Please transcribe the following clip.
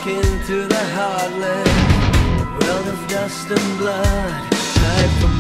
walk into the heartland, world of dust and blood, hide from